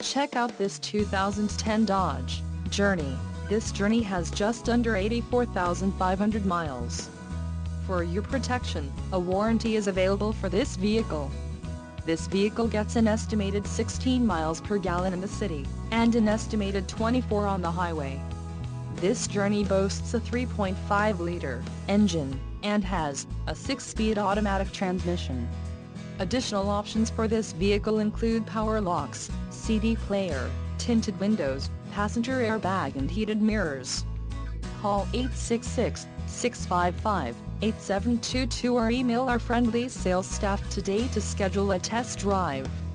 Check out this 2010 Dodge Journey. This Journey has just under 84,500 miles. For your protection, a warranty is available for this vehicle. This vehicle gets an estimated 16 miles per gallon in the city, and an estimated 24 on the highway. This Journey boasts a 3.5-liter engine, and has a 6-speed automatic transmission. Additional options for this vehicle include power locks, CD player, tinted windows, passenger airbag and heated mirrors. Call 866-655-8722 or email our friendly sales staff today to schedule a test drive.